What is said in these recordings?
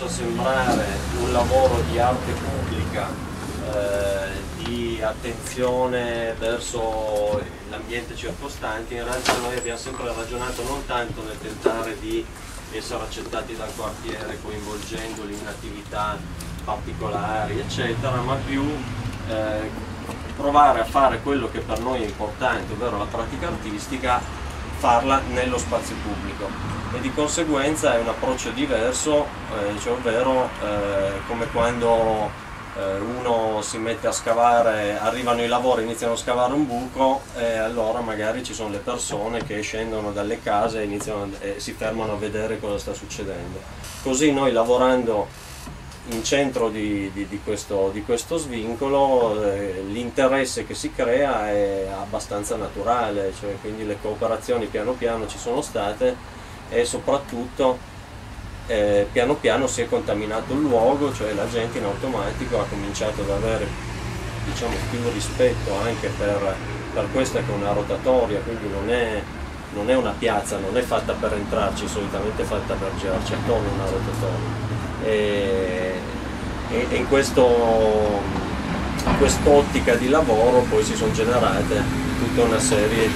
possa sembrare un lavoro di arte pubblica, di attenzione verso l'ambiente circostante, in realtà noi abbiamo sempre ragionato non tanto nel tentare di essere accettati dal quartiere coinvolgendoli in attività particolari eccetera, ma più provare a fare quello che per noi è importante, ovvero la pratica artistica, farla nello spazio pubblico, e di conseguenza è un approccio diverso, cioè ovvero come quando uno si mette a scavare, arrivano i lavori, iniziano a scavare un buco e allora magari ci sono le persone che scendono dalle case e si fermano a vedere cosa sta succedendo. Così noi, lavorando in centro di questo svincolo, l'interesse che si crea è abbastanza naturale, cioè, quindi le cooperazioni piano piano ci sono state e soprattutto piano piano si è contaminato il luogo, cioè la gente in automatico ha cominciato ad avere, diciamo, più rispetto anche per questa, che è una rotatoria, quindi non è una piazza, non è fatta per entrarci, solitamente è fatta per girarci attorno, una rotatoria. E in quest'ottica di lavoro poi si sono generate tutta una serie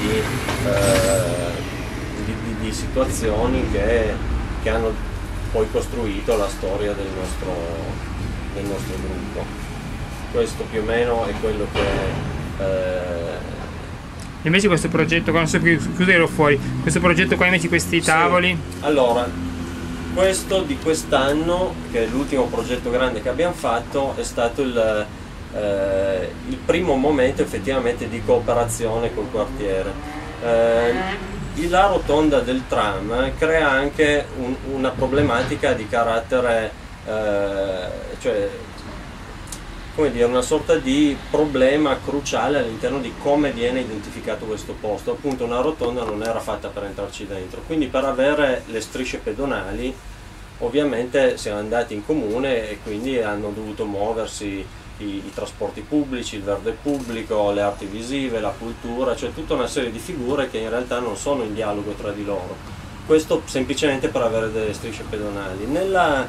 di situazioni che hanno poi costruito la storia del nostro gruppo. Questo più o meno è quello che... Invece questo progetto qua, non so più, ero fuori, questo progetto qua invece, questi tavoli? Sì. Allora, questo di quest'anno, che è l'ultimo progetto grande che abbiamo fatto, è stato il primo momento effettivamente di cooperazione col quartiere. La rotonda del tram crea anche una problematica di carattere, cioè, come dire, una sorta di problema cruciale all'interno di come viene identificato questo posto. Appunto, una rotonda non era fatta per entrarci dentro, quindi per avere le strisce pedonali ovviamente siamo andati in comune e quindi hanno dovuto muoversi i trasporti pubblici, il verde pubblico, le arti visive, la cultura, cioè tutta una serie di figure che in realtà non sono in dialogo tra di loro. Questo semplicemente per avere delle strisce pedonali. Nella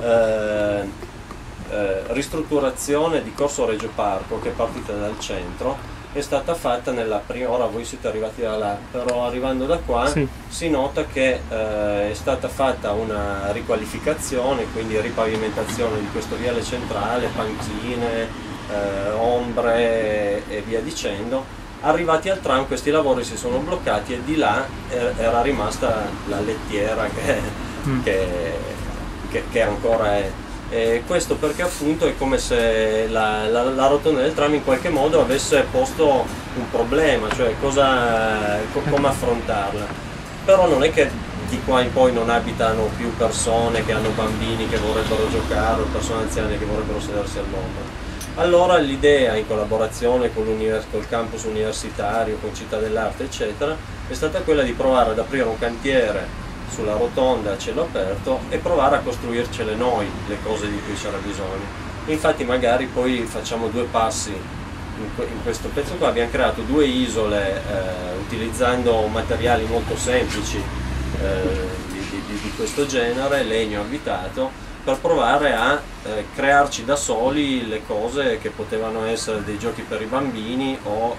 ristrutturazione di Corso Regio Parco, che è partita dal centro, è stata fatta nella prima, ora voi siete arrivati da là, però arrivando da qua sì, si nota che è stata fatta una riqualificazione, quindi ripavimentazione di questo viale centrale, panchine, ombre e via dicendo. Arrivati al tram questi lavori si sono bloccati e di là era rimasta la lettiera che ancora è. Questo perché appunto è come se la rotonda del tram in qualche modo avesse posto un problema, cioè come affrontarla. Però non è che di qua in poi non abitano più persone che hanno bambini che vorrebbero giocare o persone anziane che vorrebbero sedersi all'ombra. Allora l'idea, in collaborazione con col campus universitario, con Città dell'Arte eccetera, è stata quella di provare ad aprire un cantiere sulla rotonda a cielo aperto e provare a costruircele noi le cose di cui c'era bisogno. Infatti magari poi facciamo due passi in questo pezzo qua. Abbiamo creato due isole utilizzando materiali molto semplici di questo genere, legno abitato, per provare a crearci da soli le cose che potevano essere dei giochi per i bambini o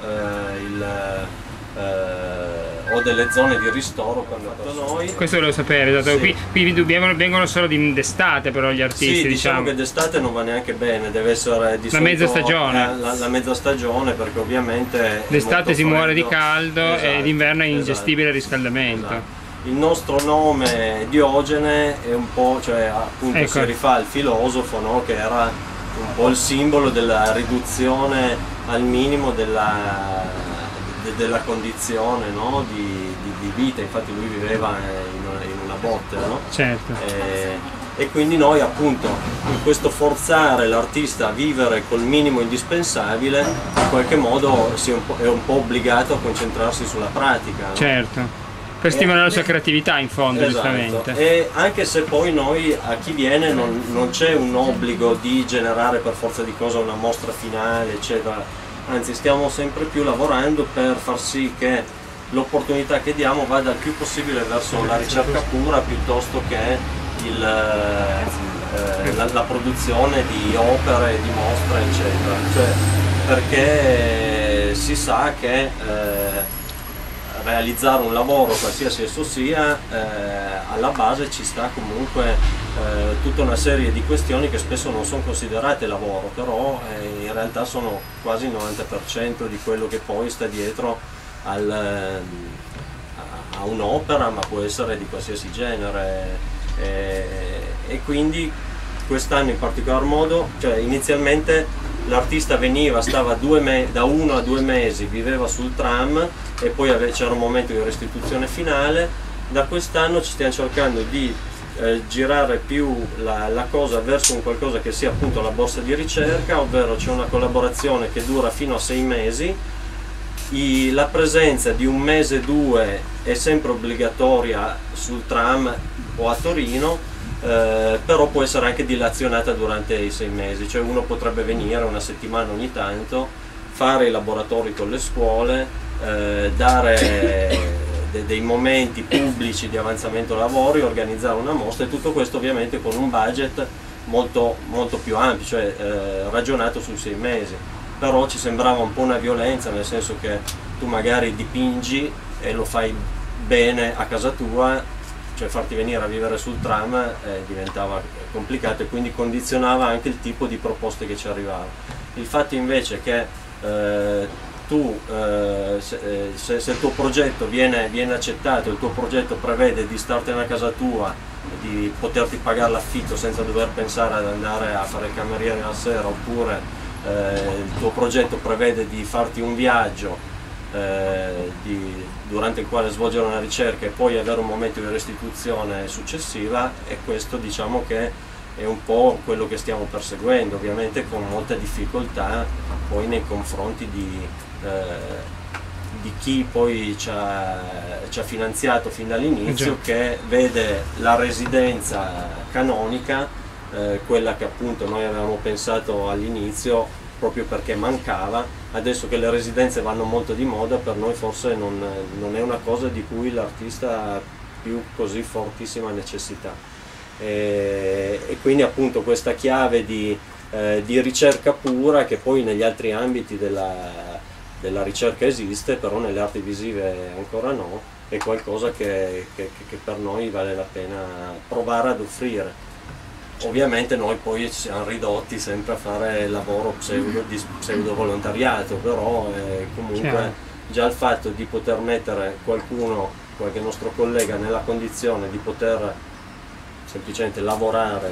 delle zone di ristoro quando noi. Questo volevo sapere, esatto. Sì. Qui vengono solo d'estate però gli artisti, sì, diciamo che d'estate non va neanche bene, deve essere di la mezza stagione. La mezza stagione, perché ovviamente d'estate si muore di caldo, esatto, e d'inverno è ingestibile il riscaldamento. Esatto. Il nostro nome Diogene è un po', cioè appunto ecco, si rifà al filosofo, no? Che era un po' il simbolo della riduzione al minimo della condizione, no? di vita. Infatti lui viveva in una botte, no? Certo. E quindi noi appunto in questo forzare l'artista a vivere col minimo indispensabile, in qualche modo è un po' obbligato a concentrarsi sulla pratica, no? Certo, per stimolare la sua creatività in fondo, esatto, giustamente. E anche se poi noi, a chi viene, non c'è un obbligo di generare per forza di cosa una mostra finale eccetera, anzi stiamo sempre più lavorando per far sì che l'opportunità che diamo vada il più possibile verso la ricerca pura piuttosto che la produzione di opere, di mostre, eccetera. Cioè, perché si sa che realizzare un lavoro, qualsiasi esso sia, alla base ci sta comunque tutta una serie di questioni che spesso non sono considerate lavoro, però in realtà sono quasi il 90% di quello che poi sta dietro a un'opera, ma può essere di qualsiasi genere, e quindi quest'anno in particolar modo, cioè inizialmente l'artista veniva, stava da 1 a 2 mesi, viveva sul tram e poi c'era un momento di restituzione finale. Da quest'anno ci stiamo cercando di girare più la cosa verso un qualcosa che sia appunto la borsa di ricerca, ovvero c'è una collaborazione che dura fino a 6 mesi. La presenza di 1 mese, 2 è sempre obbligatoria sul tram o a Torino, però può essere anche dilazionata durante i 6 mesi, cioè uno potrebbe venire una settimana ogni tanto, fare i laboratori con le scuole, dare dei momenti pubblici di avanzamento lavori, organizzare una mostra, e tutto questo ovviamente con un budget molto, molto più ampio, cioè ragionato sui 6 mesi. Però ci sembrava un po' una violenza, nel senso che tu magari dipingi e lo fai bene a casa tua, cioè farti venire a vivere sul tram diventava complicato e quindi condizionava anche il tipo di proposte che ci arrivava. Il fatto invece che se il tuo progetto viene accettato, il tuo progetto prevede di startene a casa tua, di poterti pagare l'affitto senza dover pensare ad andare a fare il cameriere la sera, oppure il tuo progetto prevede di farti un viaggio durante il quale svolgere una ricerca e poi avere un momento di restituzione successiva, e questo diciamo che è un po' quello che stiamo perseguendo, ovviamente con molta difficoltà poi nei confronti di chi poi ci ha finanziato fin dall'inizio, che vede la residenza canonica, quella che appunto noi avevamo pensato all'inizio proprio perché mancava. Adesso che le residenze vanno molto di moda, per noi forse non è una cosa di cui l'artista ha più così fortissima necessità, e quindi appunto questa chiave di ricerca pura, che poi negli altri ambiti della ricerca esiste, però nelle arti visive ancora no, è qualcosa che per noi vale la pena provare ad offrire. Ovviamente noi poi ci siamo ridotti sempre a fare lavoro di pseudo volontariato, però comunque già il fatto di poter mettere qualche nostro collega nella condizione di poter semplicemente lavorare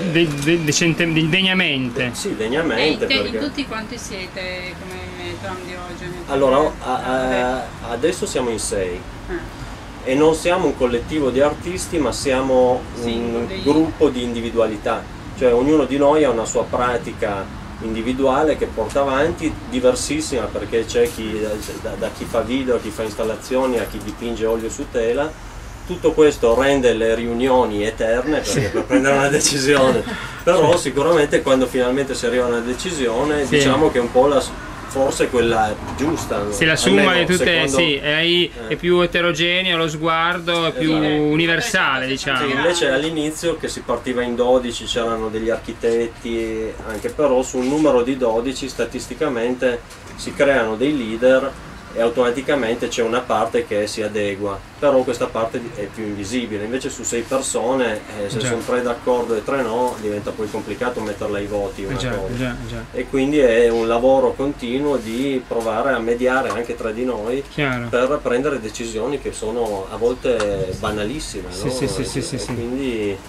degnamente. Sì, degnamente. Perché tutti quanti siete come Tram di Oggi? Allora, adesso siamo in 6. E non siamo un collettivo di artisti, ma siamo un gruppo di individualità, cioè ognuno di noi ha una sua pratica individuale che porta avanti, diversissima, perché c'è da chi fa video, a chi fa installazioni, a chi dipinge olio su tela. Tutto questo rende le riunioni eterne, perché per prendere una decisione, però sicuramente quando finalmente si arriva a una decisione, diciamo che è un po' forse quella giusta. Sì, la somma di tutte, è più eterogeneo lo sguardo, è più universale, diciamo. Sì, invece all'inizio, che si partiva in 12, c'erano degli architetti, anche però su un numero di 12 statisticamente si creano dei leader e automaticamente c'è una parte che si adegua, però questa parte è più invisibile. Invece su 6 persone, se sono 3 d'accordo e 3 no, diventa poi complicato metterla ai voti una cosa. E quindi è un lavoro continuo di provare a mediare anche tra di noi per prendere decisioni che sono a volte banalissime, no? Quindi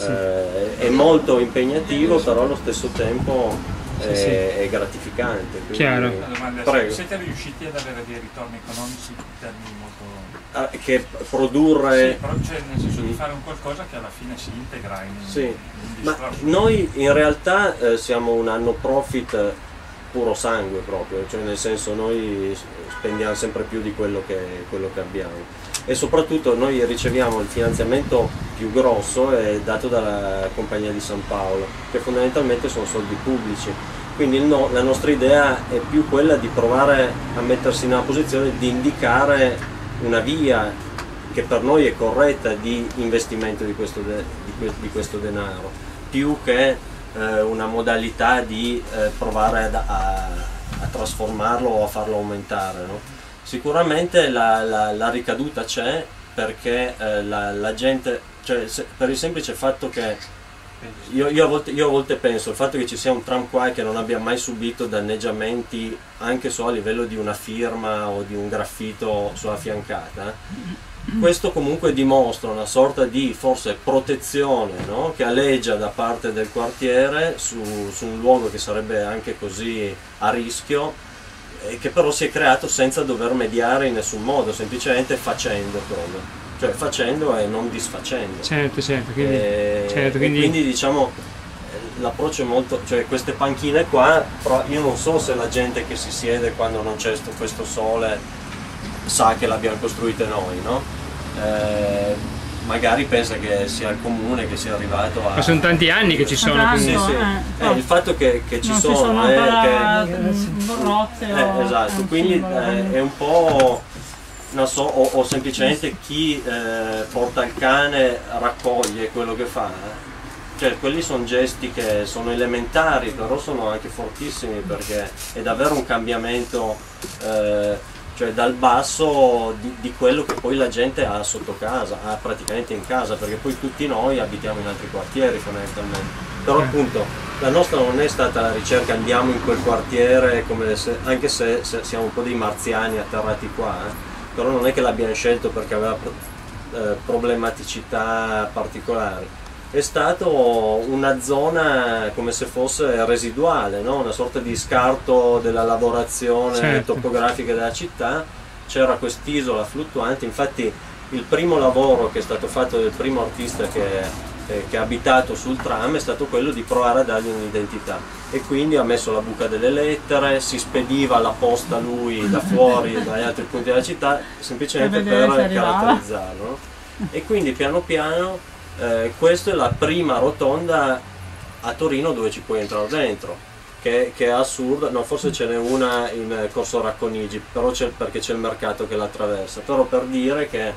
è molto impegnativo, però allo stesso tempo è gratificante. Chiaro. Prego. Siete riusciti ad avere dei ritorni economici in termini molto... che produrre... Sì, cioè nel senso di fare un qualcosa che alla fine si integra in ma noi in realtà siamo un no profit puro sangue proprio, cioè nel senso noi spendiamo sempre più di quello che abbiamo, e soprattutto noi riceviamo il finanziamento più grosso è dato dalla Compagnia di San Paolo, che fondamentalmente sono soldi pubblici, quindi la nostra idea è più quella di provare a mettersi nella posizione di indicare una via che per noi è corretta di investimento di questo denaro, più che una modalità di provare a trasformarlo o a farlo aumentare, no? Sicuramente la ricaduta c'è, perché la gente, cioè, per il semplice fatto che io a volte penso il fatto che ci sia un tram qua che non abbia mai subito danneggiamenti anche solo a livello di una firma o di un graffito sulla fiancata, questo comunque dimostra una sorta di forse protezione, no? Che aleggia da parte del quartiere su un luogo che sarebbe anche così a rischio, e che però si è creato senza dover mediare in nessun modo, semplicemente facendo proprio. Cioè facendo e non disfacendo. Certo, quindi quindi diciamo l'approccio è molto, cioè queste panchine qua, però io non so se la gente che si siede quando non c'è questo sole sa che l'abbiamo costruite noi, no? Magari pensa che sia il comune che sia arrivato a... Ma sono tanti anni che ci sono. Sì. Il fatto che ci non sono rotte esatto, quindi è un po'... non so, o semplicemente chi porta il cane raccoglie quello che fa, cioè quelli sono gesti che sono elementari, però sono anche fortissimi, perché è davvero un cambiamento cioè dal basso di quello che poi la gente ha sotto casa, ha praticamente in casa, perché poi tutti noi abitiamo in altri quartieri fondamentalmente, però appunto la nostra non è stata la ricerca andiamo in quel quartiere, anche se siamo un po' dei marziani atterrati qua, però non è che l'abbiamo scelto perché aveva problematicità particolari. È stato una zona come se fosse residuale, no? Una sorta di scarto della lavorazione topografica della città, c'era quest'isola fluttuante, infatti il primo lavoro che è stato fatto del primo artista che ha abitato sul tram è stato quello di provare a dargli un'identità, e quindi ha messo la buca delle lettere, si spediva la posta lui da fuori dagli altri punti della città semplicemente per caratterizzarlo, no? E quindi piano piano questa è la prima rotonda a Torino dove ci puoi entrare dentro, che è assurda, no, forse ce n'è una in Corso Racconigi, però perché c'è il mercato che la attraversa, però per dire che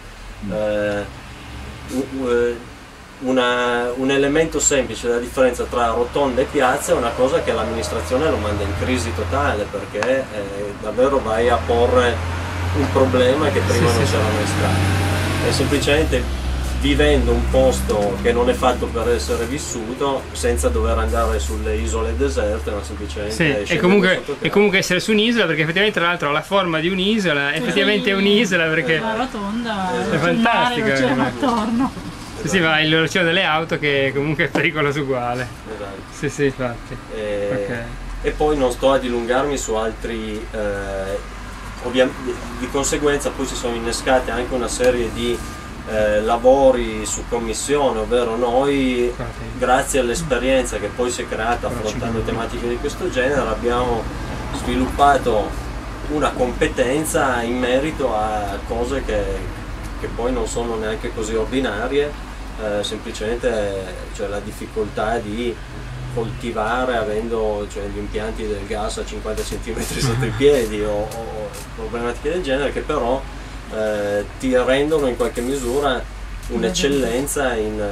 un elemento semplice della differenza tra rotonda e piazza è una cosa che l'amministrazione lo manda in crisi totale, perché davvero vai a porre un problema che prima non c'era mai stato, e semplicemente vivendo un posto che non è fatto per essere vissuto, senza dover andare sulle isole deserte, ma semplicemente e comunque essere su un'isola, perché effettivamente tra l'altro ha la forma di un'isola, effettivamente è un'isola, perché la rotonda è fantastica, l'oceano attorno. Sì, va l'oceano delle auto, che comunque è pericoloso uguale. Esatto. Sì, infatti. E poi non sto a dilungarmi su altri, di conseguenza poi si sono innescate anche una serie di lavori su commissione, ovvero noi, grazie all'esperienza che poi si è creata affrontando tematiche di questo genere, abbiamo sviluppato una competenza in merito a cose che poi non sono neanche così ordinarie, semplicemente cioè la difficoltà di coltivare avendo gli impianti del gas a 50 cm sotto i piedi o problematiche del genere, che però ti rendono in qualche misura un'eccellenza in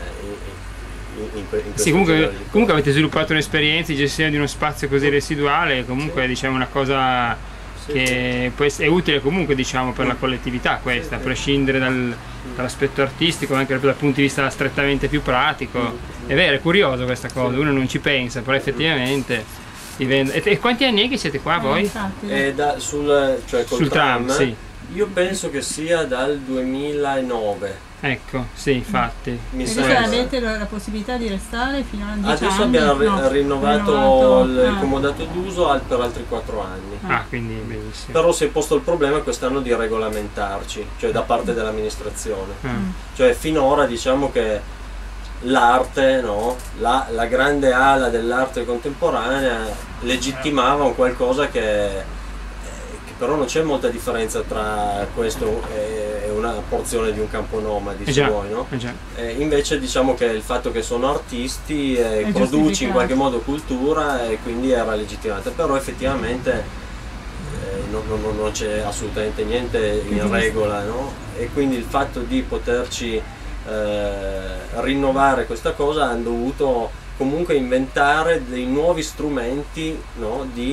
sì, comunque avete sviluppato un'esperienza di gestione di uno spazio così residuale, comunque diciamo una cosa che è utile comunque, diciamo, per la collettività questa, a prescindere dall'aspetto artistico, anche dal punto di vista strettamente più pratico. È vero, è curioso questa cosa, uno non ci pensa, però effettivamente e quanti anni è che siete qua voi? Sul tram, sì. Io penso che sia dal 2009. Ecco, sì, infatti. Avete la possibilità di restare fino a 10 anni? Adesso abbiamo rinnovato il comodato d'uso per altri 4 anni. Ah, quindi benissimo. Però si è posto il problema quest'anno di regolamentarci, cioè da parte dell'amministrazione. Cioè finora diciamo che l'arte, no? La grande ala dell'arte contemporanea legittimava un qualcosa che però non c'è molta differenza tra questo e una porzione di un campo nomadi, se vuoi, no? Invece diciamo che il fatto che sono artisti produci in qualche modo cultura, e quindi era legittimata, però effettivamente non c'è assolutamente niente in regola, no? E quindi il fatto di poterci rinnovare questa cosa hanno dovuto comunque inventare dei nuovi strumenti, no? Di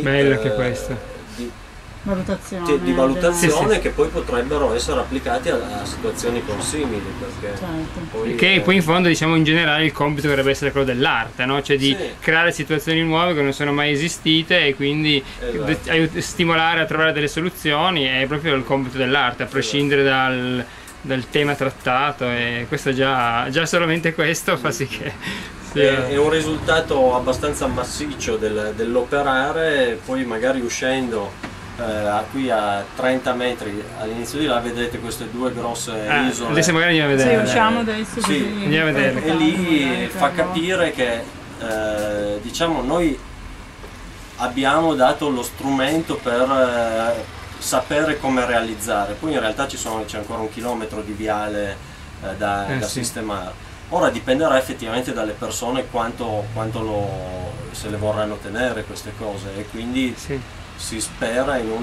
valutazione che poi potrebbero essere applicati a situazioni consimili, perché poi in fondo, diciamo, in generale il compito dovrebbe essere quello dell'arte, no? Cioè di creare situazioni nuove che non sono mai esistite e quindi stimolare a trovare delle soluzioni è proprio il compito dell'arte, a prescindere dal tema trattato, e questo già solamente questo fa sì che è un risultato abbastanza massiccio dell'operare. Poi magari uscendo qui a 30 metri all'inizio di là vedete queste due grosse isole. Adesso magari andiamo a vedere. Usciamo adesso. Andiamo a vedere. E lì fa capire che diciamo noi abbiamo dato lo strumento per sapere come realizzare, poi in realtà c'è ancora 1 chilometro di viale da sistemare. Ora dipenderà effettivamente dalle persone quanto se le vorranno tenere queste cose, e quindi si spera in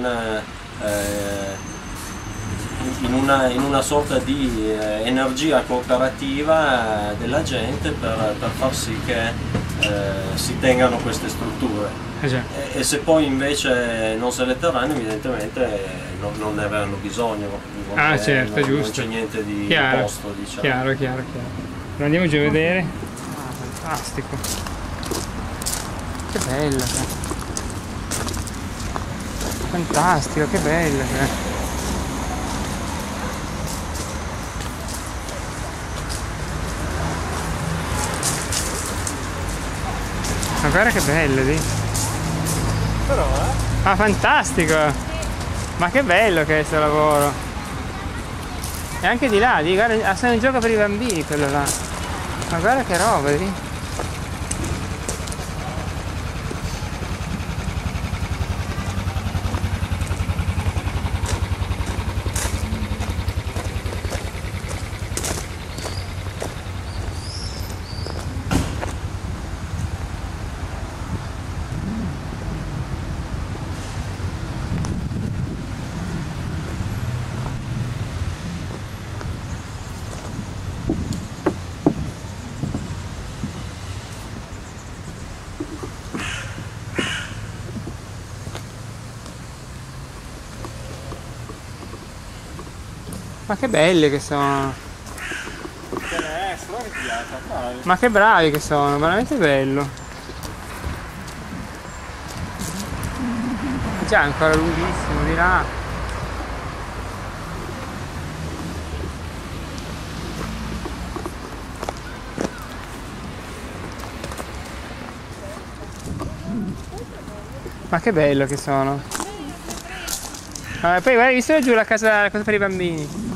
una sorta di energia cooperativa della gente per far sì che si tengano queste strutture. E se poi invece non se le terranno, evidentemente non ne avranno bisogno, certo, non giusto. c'è niente di posto, diciamo. Chiaro. Andiamo giù a vedere. Fantastico, che bello, fantastico, che bello. Ma guarda che bello lì. Però fantastico, ma che bello che è questo lavoro. E anche di là, guarda, è un gioco per i bambini quello là. Ma guarda che roba lì. Ma che belle che sono! Ma che bravi che sono, veramente bello! Già ancora lunghissimo di là! Ma che bello che sono! Poi guarda, hai visto giù la cosa per i bambini?